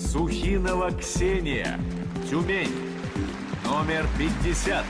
Сухинова Ксения, Тюмень, номер 50.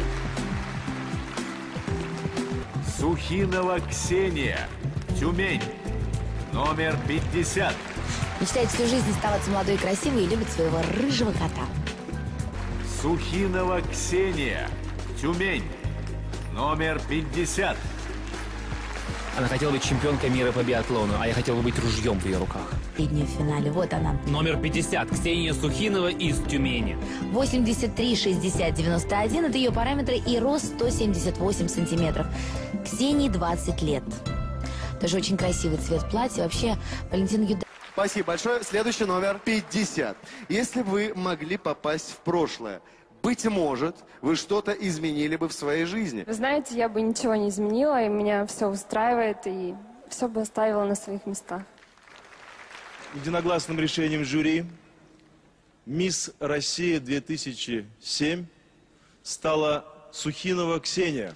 Сухинова Ксения, Тюмень, номер 50. Мечтает всю жизнь оставаться молодой и красивой и любит своего рыжего кота. Сухинова Ксения, Тюмень, номер 50. Она хотела быть чемпионкой мира по биатлону, а я хотел бы быть ружьем в ее руках. Передняя в финале, вот она. Номер 50. Ксения Сухинова из Тюмени. 83, 60, 91 – это ее параметры и рост 178 сантиметров. Ксении 20 лет. Тоже очень красивый цвет платья. Вообще, Валентин Юда... Спасибо большое. Следующий номер 50. Если вы могли попасть в прошлое, быть может, вы что-то изменили бы в своей жизни. Вы знаете, я бы ничего не изменила, и меня все устраивает, и все бы оставила на своих местах. Единогласным решением жюри «Мисс Россия 2007» стала Сухинова Ксения.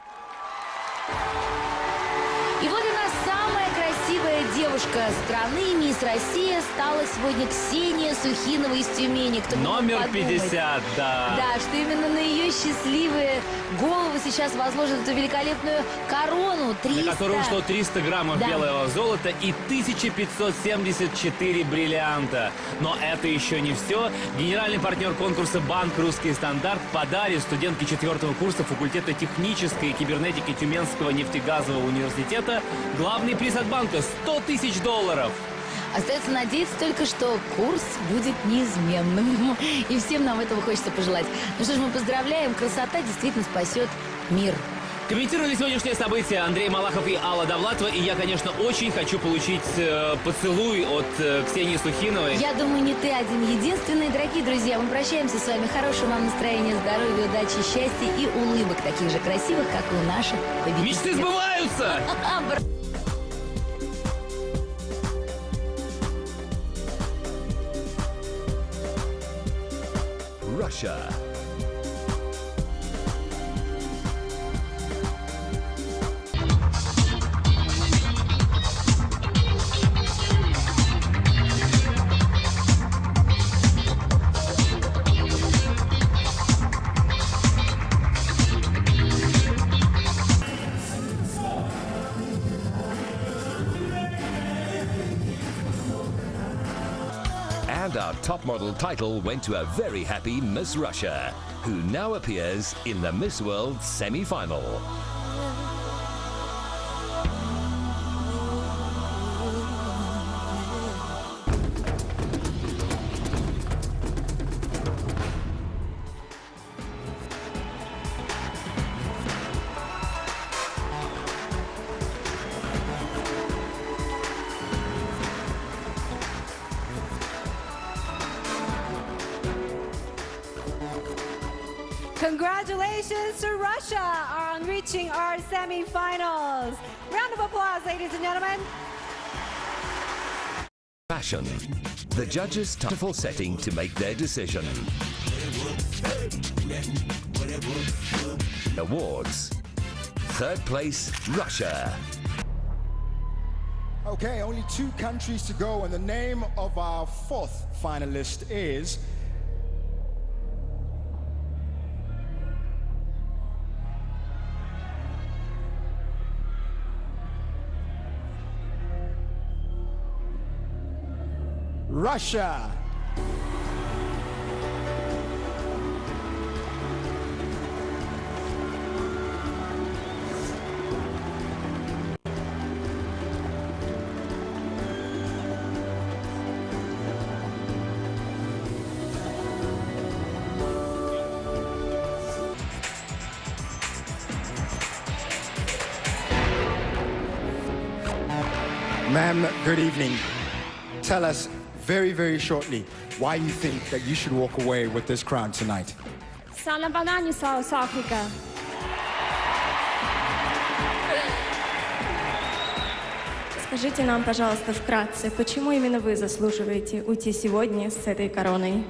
И вот она, самая красивая девушка страны, мисс Россия, стала сегодня Ксения Сухинова из Тюмени. Кто Номер мог подумать? 50, да. Да, что именно на ее счастливые головы сейчас возложат эту великолепную корону. 300. На которую ушло 300 граммов белого золота и 1574 бриллианта. Но это еще не все. Генеральный партнер конкурса «Банк Русский стандарт» подарит студентке 4-го курса факультета технической и кибернетики Тюменского нефтегазового университета главный приз от банка – $100 000. Остается надеяться только, что курс будет неизменным. И всем нам этого хочется пожелать. Ну что ж, мы поздравляем. Красота действительно спасет мир. Комментировали сегодняшнее событие Андрей Малахов и Алла Довлатова. И я, конечно, очень хочу получить поцелуй от Ксении Сухиновой. Я думаю, не ты один единственный. Дорогие друзья, мы прощаемся с вами. Хорошего вам настроения, здоровья, удачи, счастья и улыбок, таких же красивых, как и у наших победителей. Мечты сбываются! Russia. And our top model title went to a very happy Miss Russia, who now appears in the Miss World semi-final. Congratulations to Russia on reaching our semi-finals. Round of applause, ladies and gentlemen. Fashion. The judges' time setting to make their decision. Awards. Third place, Russia. Okay, only 2 countries to go, and the name of our 4th finalist is... Russia. Ma'am, good evening. Tell us very, very shortly why you think that you should walk away with this crown tonight. Sana Banani, South Africa. Скажите нам, пожалуйста, вкратце, почему именно вы заслуживаете уйти сегодня с этой короной?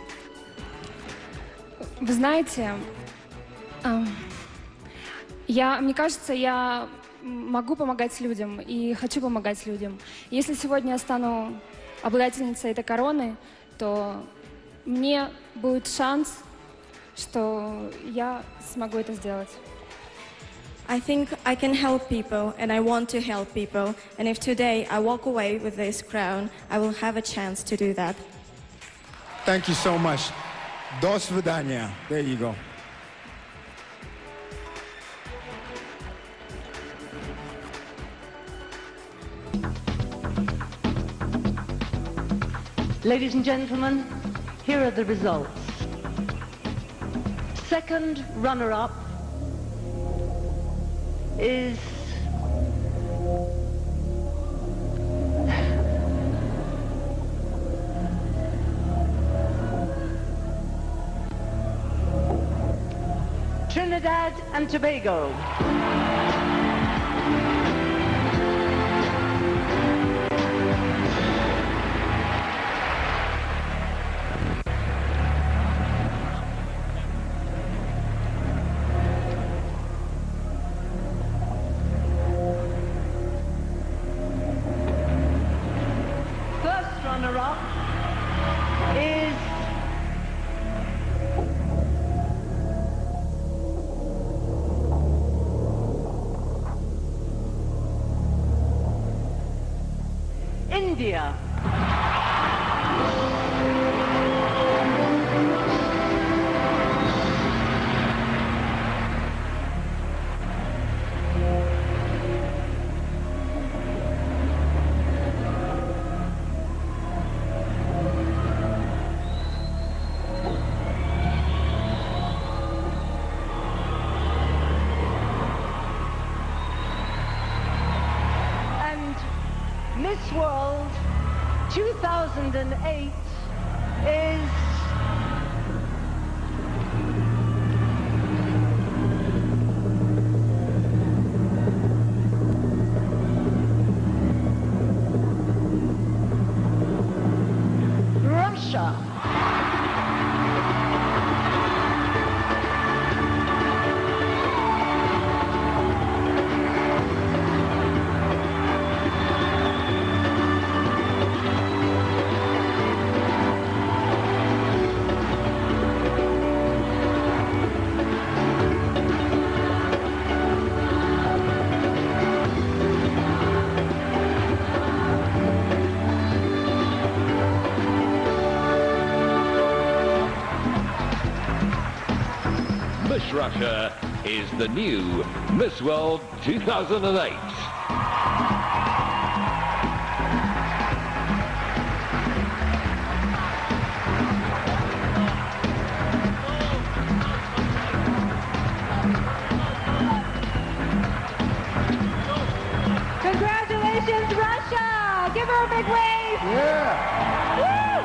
Вы знаете, мне кажется, я могу помогать людям и хочу помогать людям. Если сегодня я стану обладательницей этой короны, то мне будет шанс, что я смогу это сделать. I think I can help people, and I want to help people. And if today I walk away with this crown, I will have a chance to do that. Thank you so much. До свидания. There you go. Ladies and gentlemen, here are the results. Second runner-up is Trinidad and Tobago. First runner-up is India. And Miss World 2008 is Russia. Miss Russia is the new Miss World 2008. Congratulations, Russia! Give her a big wave! Yeah. Woo!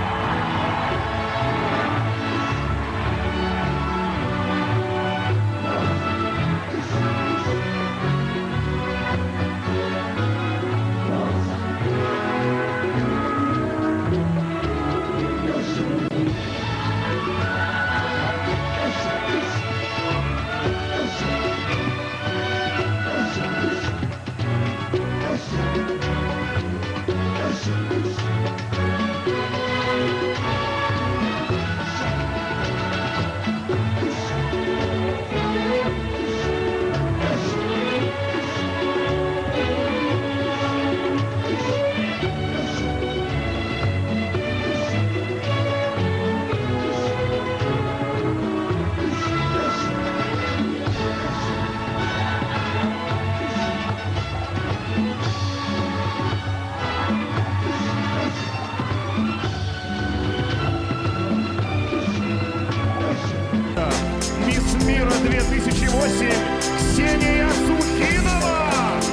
Мисс Мира 2008 Ксения Сухинова.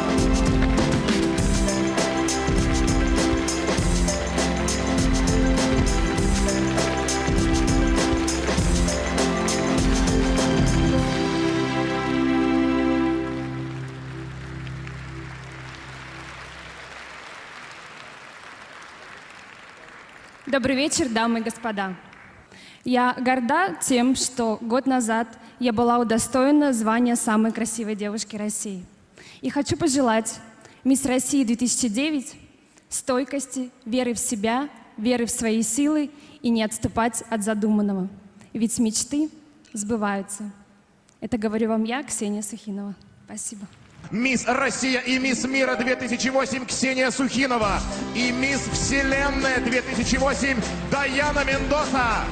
Добрый вечер, дамы и господа. Я горда тем, что год назад я была удостоена звания самой красивой девушки России. И хочу пожелать мисс России 2009 стойкости, веры в себя, веры в свои силы и не отступать от задуманного. Ведь мечты сбываются. Это говорю вам я, Ксения Сухинова. Спасибо. Мисс Россия и мисс Мира 2008 Ксения Сухинова. И мисс Вселенная 2008 Даяна Мендоса.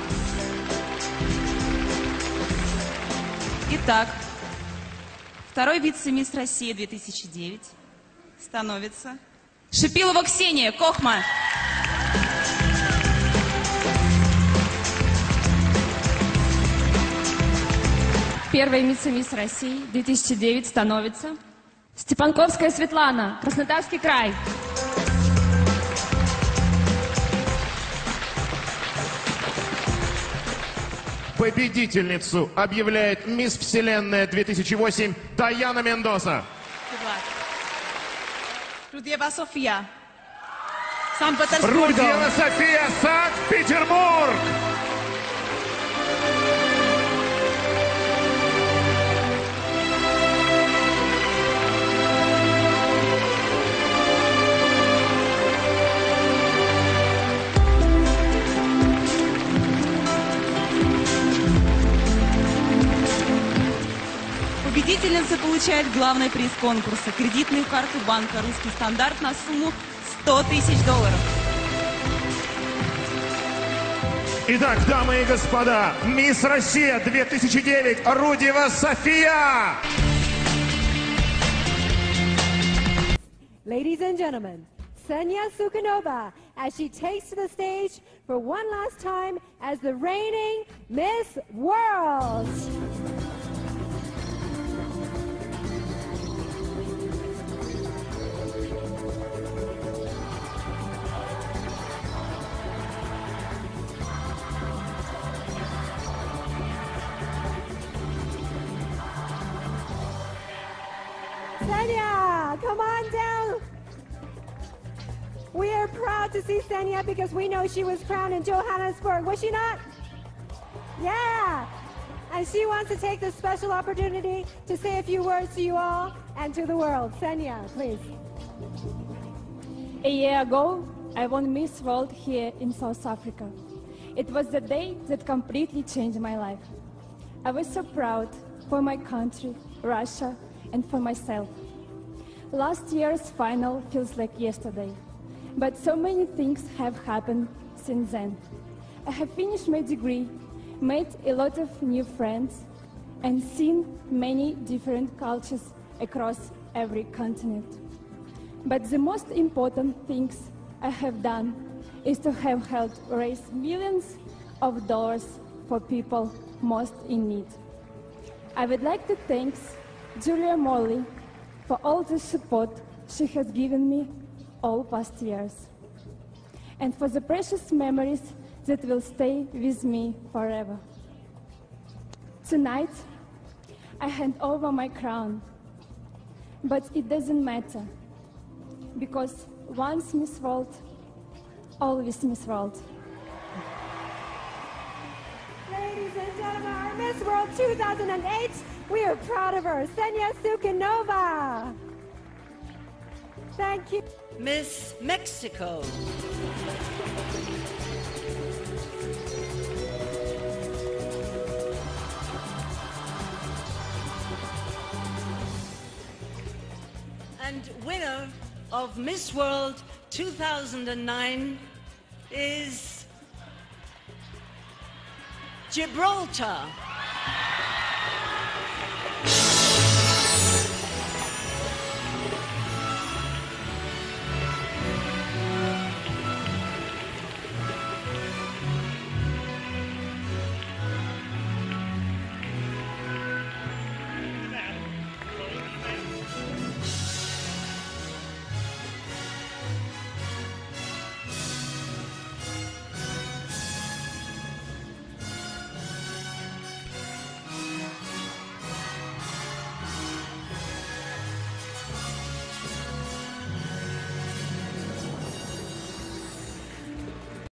Итак, второй вице-мисс России 2009 становится Шипилова Ксения, Кохма. Первой вице-мисс России 2009 становится Степанковская Светлана, Краснодарский край. Победительницу объявляет мисс Вселенная 2008 Даяна Мендоса. Рудева София, Санкт-Петербург. Рудева София, Санкт-Петербург. Победительница получает главный приз конкурса – кредитную карту банка «Русский стандарт» на сумму $100 000. Итак, дамы и господа, мисс Россия 2009 Рудева София. Ladies and gentlemen, Ksenia Sukhanova, as she takes to the stage for one last time as the reigning Miss World. Ksenia, come on down. We are proud to see Ksenia because we know she was crowned in Johannesburg, was she not? Yeah. And she wants to take this special opportunity to say a few words to you all and to the world. Ksenia, please. A year ago, I won Miss World here in South Africa. It was the day that completely changed my life. I was so proud for my country, Russia, and for myself. Last year's final feels like yesterday, but so many things have happened since then. I have finished my degree, made a lot of new friends, and seen many different cultures across every continent. But the most important things I have done is to have helped raise millions of dollars for people most in need. I would like to thank Julia Morley for all the support she has given me all past years, and for the precious memories that will stay with me forever. Tonight, I hand over my crown, but it doesn't matter, because once Miss World, always Miss World. Ladies and gentlemen, our Miss World 2008, we are proud of her, Ksenia Sukhanova. Thank you. Miss Mexico. And winner of Miss World 2009 is Gibraltar.